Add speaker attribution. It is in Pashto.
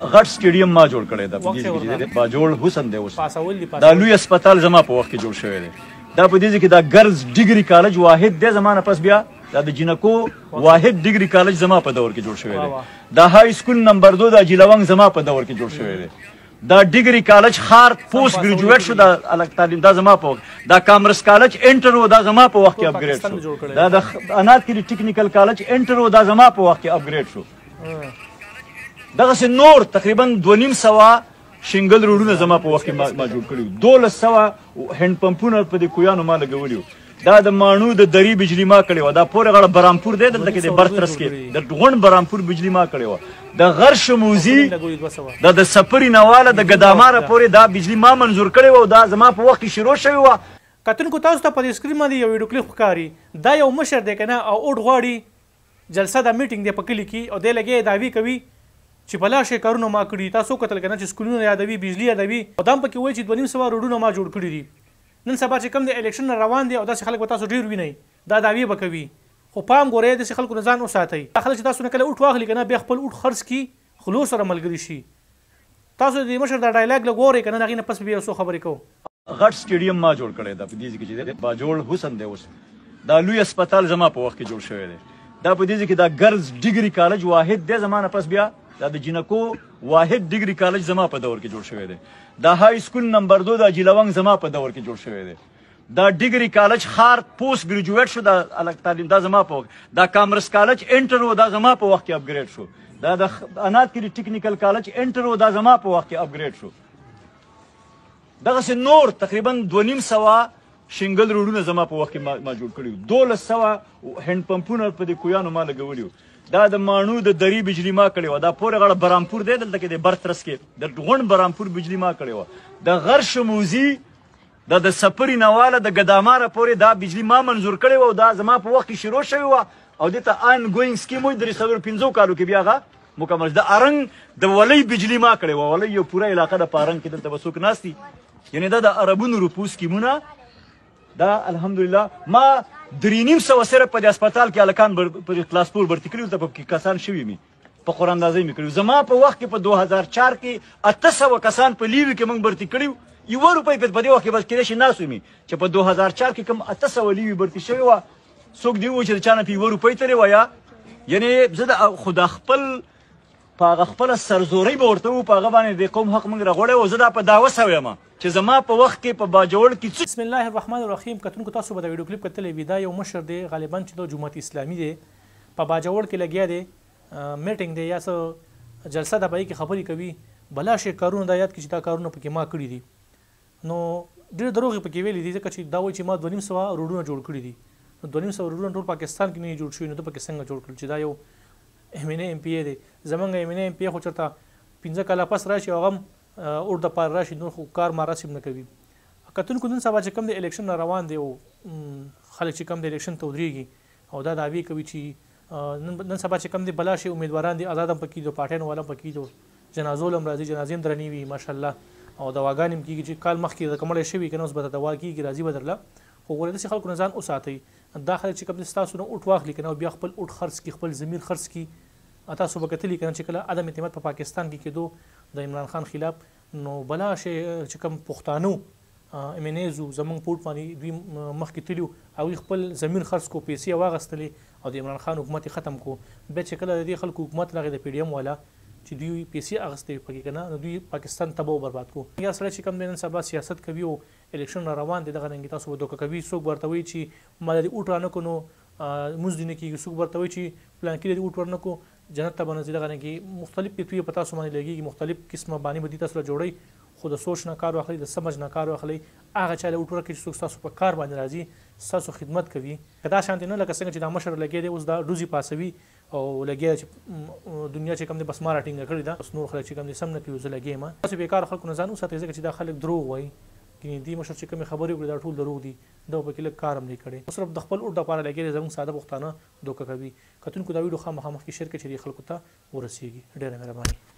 Speaker 1: غټ سټیډیم ما جوړ کړی دا په دې کې باجوړ حسن دی اوس دا لوی هسپتال زما په وخت کې جوړ شوی دی دا په دې کې دا ګرلز ډیګري کالج واحد دی زمانه پس بیا دا د جنکو واحد ډیګري کالج زما په دور کې جوړ شوی دی دا های سکول نمبر 2 د جیلونګ زما په دور کې جوړ شوی دی دا ډیګري کالج خار پوسټ ګریجویټ شو دا الګ تعلیم دا زما په وخت دا کامرس کالج انټر و دا زما په وخت کې اپګریډ شو دا د انات کې ټیکنیکل کالج انټر و دا زما په وخت کې اپګریډ شو دغه نور تقریبا 2.5 شنګل روډونه زما په وخت کې ما جوړ کړي 1200 هند پمپونه په دې کویانو ما لګولیو دا د مانو د دری بجلی ما کړی و دا پورې غړ برامپور دی دلته کې د برترس کې د غون برامپور بجلی ما کړی و د غر شموزي د سپری نواله د ګداماره پورې دا بجلی ما منظور کړی و دا زما په وخت کې شروع شوی و
Speaker 2: کتونکو تاسو ته په سکرین باندې یو ویډیو کلیپ ښکاري دا یو مشر دی کنه او اوټ غواړي جلسه د میټینګ دی په کلی کې او دی لګي دعوی کوي چې بلا شي کارونه ما کړی تاسو کتل کنه چې سکولونه یادوي بجلی یادوي او دام پکې وایي چې 2.5 روډونه ما جوړ کړی دي نن سبا چې کوم د الیکشن روان دی او داسې خلک به تاسو ډېر وینئ دا دعوی به کوي خو پام ګورئ داسې خلکو نه ځان وساتئ دا خلک چې تاسو نه کله اوټ واخلي که نه بیا خپل اوټ خرڅ کړي خلو سره ملګري شي تاسو د مشر دا ډایلاګ لږ ګورئ که نه هغې نه پس بیا څو خبرې کوو
Speaker 1: غټ سټیډیم ما جوړ کړی دا په دې کې چې باجوړ حسن دی اوس دا لوی هسپتال زما په وخت کې جوړ شوی دی دا په دې کې دا ګرلز ډیګري کالج واحد دی زمانه پس بیا دا د جنکو واحد ډیګري کالج زما په دور کې جوړ شوی دی دا های سکول نمبر 2 د جیلونګ زما په دور کې جوړ شوی دی دا ډیګري کالج خار پوسټ ګریجویټ شو دا الګ تعلیم دا زما په وخت دا کامرس کالج انټر و دا زما په وخت کې اپګریډ شو دا د انات کې ټیکنیکل کالج انټر و دا زما په وخت کې اپګریډ شو دغه نور تقریبا 2.5 شنګل روډونه زما په وخت کې ما جوړ کړي 1200 هند پمپونه په دې کویانو ما لګولیو دا د مانو د دری بجلی ما کړی و دا پورې غړ برامپور دی دلته کې د برترس کې د غون برامپور بجلی ما کړی و د غر شموزي د سپری نواله د ګداماره پورې دا بجلی ما منظور کړی و دا زما په وخت کې شروع شوی و او دته ان ګوینګ سکیم وي 350 کالو کې بیا هغه مکمل د ارنګ د ولۍ بجلی ما کړی و ولۍ یو پوره علاقه د پارنګ کې دلته بسوک ناستی یعنی دا د عربونو روپو سکیمونه دا الحمدلله ما 3.5 سره په هسپتال کې الکان پر کلاس 4 برتی کړی ته په کسان شوی می په قران اندازې می کړی زما په وخت کې په 2004 کې 800 کسان په لیوی کې موږ برتی کړی یو روپۍ په دې وخت کې بس کېدای شي ناسو می چې په 2004 کې کوم 800 لیوی برتی شوی و څوک دی و چې چانه په یو روپۍ ترې ویا یعنی زه د خدا خپل په خپل سرزوري به ورته په هغه باندې د قوم حق موږ راغوړی و زه دا په دعوه سوی یم چې زما په وخت کې په باجوړ کې
Speaker 2: بسم الله الرحمن الرحیم کتونکو تاسو به د ویډیو کلیپ کتلی وي دا یو مشر دی غالبا چې د جماعت اسلامي دی په باجوړ کې لګیا دی میټینګ دی یا څه جلسه ده په کې خبرې کوي بلا شي کارونه دا یاد کړي چې دا کارونه پکې ما کړي دي نو ډېر دروغ پکې ویلي دي ځکه چې دا وایي چې ما 2.5 روډونه جوړ کړي دي نو 2.5 روډونه ټول پاکستان کې نه جوړ شوي نو ته پکې څنګه جوړ کړل چې دا یو MNA MP دی زمونږ MNA MP خو چېرته 15 کاله پس راشي هغه هم اور د پار راشي نور خو کار مراسم نه کوي کتونکو نن سبا چې کوم د الیکشن روان دی او خلک چې کوم د الیکشن ته ودرېږي او دا دعوی کوي چې نن سبا چې کوم د بلا شي امیدواران دي آزاد هم پکې دي پاټیانو والا پکې دي جنازو هم راځي جنازې هم درنې وي ماشاءالله او دواګانې هم کېږي چې کال مخکې د کمړی شوي که نه اوس به دوا کېږي راځي به درله خو ګورئ داسې خلکو نه ځان وساتئ دا خلک چې کوم دي ستاسو نه اوټ واخلي که نه بیا خپل اوټ خرڅ کړي خپل ضمیر خرڅ کړي تاسو به کتلي که نه چې کله عدم اعتماد په پاکستان کې کېدو د عمران خان خلاف نو بلا شی چې کوم پښتانو MNAزو زمونږ پورټ باندې دوی مخکې تللي هغوی خپل زمین خرڅ کو پیسې واخیستلې او د عمران خان حکومت یې ختم کو بیا چې کله د دې خلکو حکومت راغی د PDM والا چې دوی پیسې اخیستې پکې که نه نو دوی پاکستان تباه او برباد کو یا سړی چې کوم دی نن سبا سیاست کوي او الیکشن را روان دی دغه رنګې تاسو به دوکه کوي څوک ورته وایي چې ما د دې اوټ رانه کړو نو مونځ دې نه کېږي څوک ورته وایي چې پلان کې د اوټ ورنه کړو جنت ته به نه ځي دغه رنګې مختلف پیتویې په تاسو باندې لګېږي مختلف قسمه بانې به دي تاسو له جوړئ خو د سوچ نه کار واخلئ د سمج نه کار واخلئ هغه چا له اوټ ورکړئ چې څوک ستاسو په کار باندې راځي ستاسو خدمت کوي که دا شانتې نه لکه څنګه چې دا مشر لګی دی اوس دا ډوزې پاسوي او لګیا چې دنیا چې کوم دی بس ما راټینګه کړې ده بس نور خلک چې کوم دی سم نه کوي زه لګیا یم تاسو بېکاره خلکو نه ځان وساتئ ځکه چې دا خلک دروغ وایي کې دې مشر چې کومې خبرې وکړي دا ټول دروغ دي دا پکې لږ کار هم نه کړی صرف د خپل اوټ دپاره لګیا دی زموږ ساده پښتانه دوکه کوي کتونکو دا ویډیو خامخا مخکې شیر کړئ چې دې خلکو ته ورسیږي ډېره مهرباني